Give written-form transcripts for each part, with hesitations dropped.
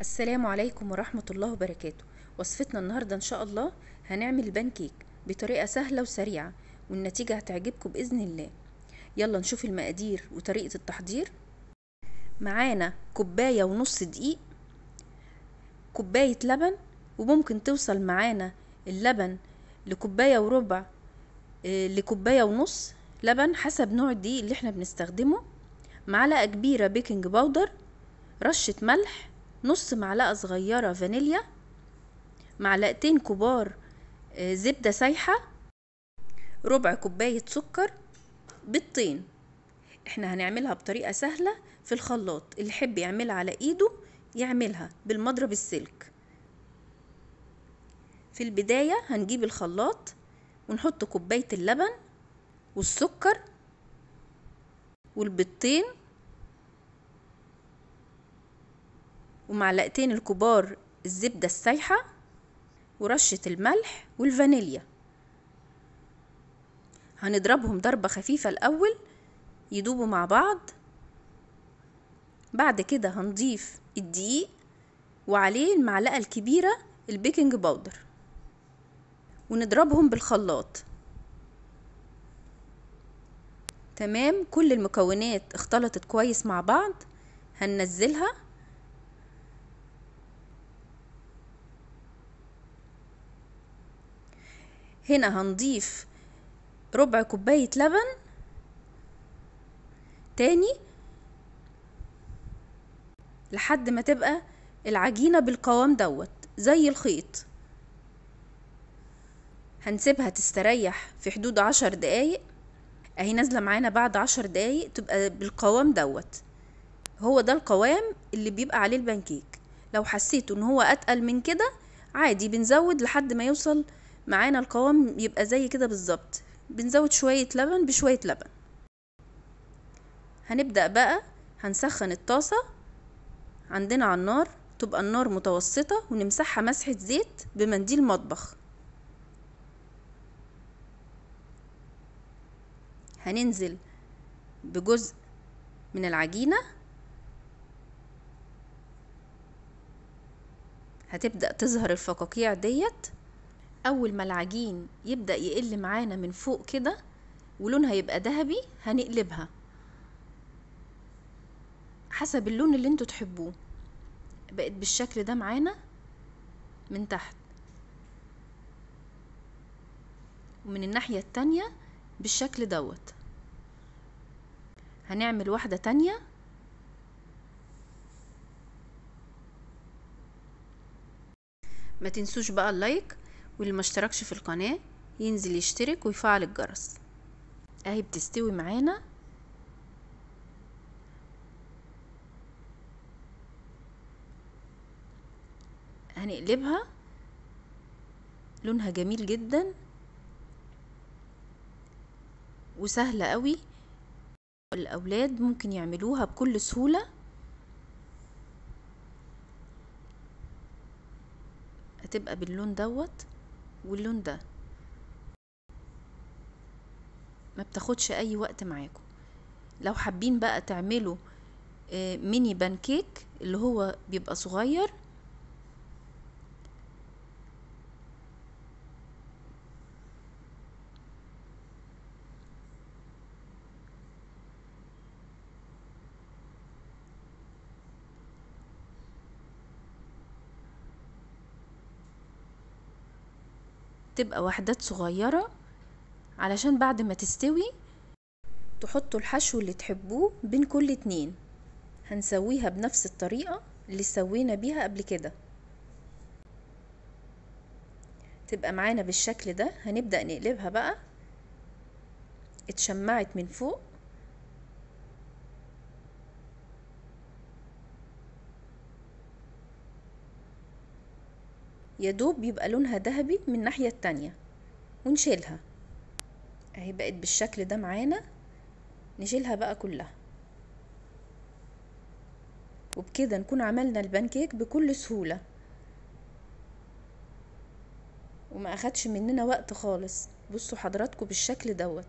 السلام عليكم ورحمة الله وبركاته. وصفتنا النهاردة إن شاء الله هنعمل بانكيك بطريقة سهلة وسريعة، والنتيجة هتعجبكم بإذن الله. يلا نشوف المقادير وطريقة التحضير. معانا كوباية ونص دقيق، كوباية لبن، وممكن توصل معانا اللبن لكوباية وربع لكوباية ونص لبن حسب نوع الدقيق اللي احنا بنستخدمه. معلقة كبيرة بيكنج باودر، رشة ملح، نص معلقة صغيرة فانيليا، معلقتين كبار زبدة سايحة، ربع كوباية سكر، بيضتين. احنا هنعملها بطريقة سهلة في الخلاط، اللي يحب يعملها على ايده يعملها بالمضرب السلك. في البداية هنجيب الخلاط ونحط كوباية اللبن والسكر والبيضتين ومعلقتين الكبار الزبدة السايحة ورشة الملح والفانيليا. هنضربهم ضربة خفيفة الأول يدوبوا مع بعض. بعد كده هنضيف الدقيق وعليه المعلقة الكبيرة البيكنج باودر ونضربهم بالخلاط. تمام، كل المكونات اختلطت كويس مع بعض. هننزلها. هنا هنضيف ربع كوباية لبن تاني لحد ما تبقى العجينة بالقوام دوت زي الخيط. هنسيبها تستريح في حدود 10 دقايق. اهي نازلة معانا بعد 10 دقايق تبقى بالقوام دوت. هو ده القوام اللي بيبقى عليه البانكيك. لو حسيتوا ان هو اتقل من كده عادي بنزود لحد ما يوصل معانا القوام يبقى زي كده بالظبط. بنزود شوية لبن بشوية لبن. هنبدأ بقى هنسخن الطاسة عندنا على النار، تبقى النار متوسطة، ونمسحها مسحة زيت بمنديل مطبخ. هننزل بجزء من العجينة، هتبدأ تظهر الفقاقيع ديت. اول ما العجين يبدأ يقل معانا من فوق كده ولونها يبقى ذهبي هنقلبها حسب اللون اللي انتوا تحبوه. بقت بالشكل ده معانا من تحت، ومن الناحية التانية بالشكل دوت. هنعمل واحدة تانية. ما تنسوش بقى اللايك، واللي ما اشتركش في القناة ينزل يشترك ويفعل الجرس. اهي بتستوي معانا. هنقلبها، لونها جميل جدا وسهلة قوي. الاولاد ممكن يعملوها بكل سهولة. هتبقى باللون دوت واللون ده، ما بتاخدش اي وقت معاكم. لو حابين بقى تعملوا ميني بانكيك اللي هو بيبقى صغير، تبقى وحدات صغيرة علشان بعد ما تستوي تحطوا الحشو اللي تحبوه بين كل اتنين. هنسويها بنفس الطريقة اللي سوينا بيها قبل كده. تبقى معانا بالشكل ده. هنبدأ نقلبها بقى. اتشمعت من فوق، يدوب يبقى لونها ذهبي من الناحية التانية ونشيلها. اهي بقت بالشكل ده معانا. نشيلها بقى كلها، وبكده نكون عملنا البانكيك بكل سهولة وما اخدش مننا وقت خالص. بصوا حضراتكم بالشكل دوت،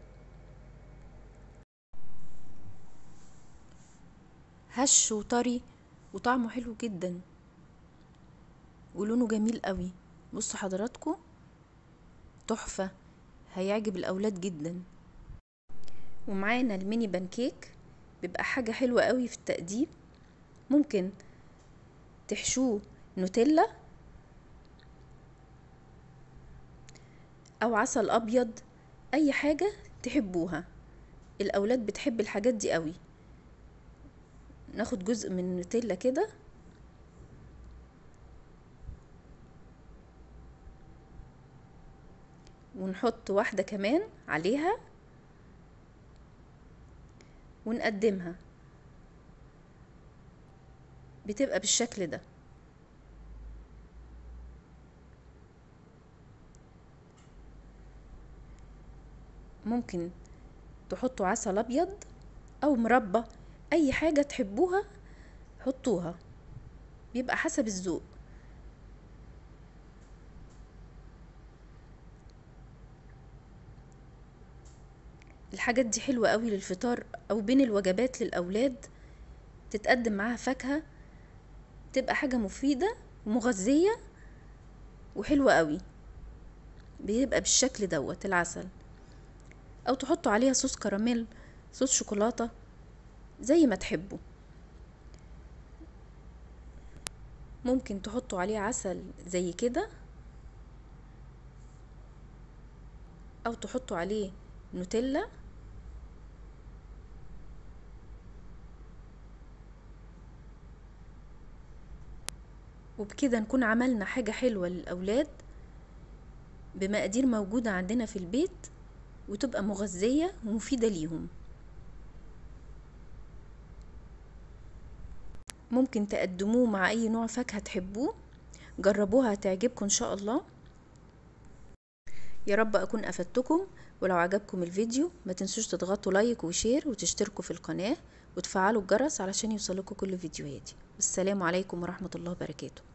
هش وطري وطعمه حلو جدا. ولونه جميل قوي. بصوا حضراتكم، تحفة، هيعجب الاولاد جدا. ومعانا الميني بانكيك، بيبقى حاجة حلوة قوي في التقديم. ممكن تحشوه نوتيلا او عسل ابيض، اي حاجة تحبوها، الاولاد بتحب الحاجات دي قوي. ناخد جزء من النوتيلا كده ونحط واحدة كمان عليها ونقدمها، بتبقى بالشكل ده. ممكن تحطوا عسل ابيض او مربى، اي حاجة تحبوها حطوها، بيبقى حسب الذوق. الحاجات دي حلوة قوي للفطار او بين الوجبات للاولاد، تتقدم معاها فاكهة، تبقى حاجة مفيدة ومغذية وحلوة قوي. بيبقى بالشكل دوت العسل، او تحطوا عليها صوص كراميل، صوص شوكولاتة، زي ما تحبوا. ممكن تحطوا عليه عسل زي كده، او تحطوا عليه نوتيلا. وبكده نكون عملنا حاجة حلوة للأولاد بمقادير موجودة عندنا في البيت، وتبقى مغذية ومفيدة ليهم. ممكن تقدموه مع أي نوع فاكهة تحبوه، جربوها هتعجبكم إن شاء الله. يا رب أكون أفدتكم، ولو عجبكم الفيديو ما تنسوش تضغطوا لايك وشير وتشتركوا في القناة وتفعلوا الجرس علشان يوصلكوا كل فيديوهاتي. والسلام عليكم ورحمة الله وبركاته.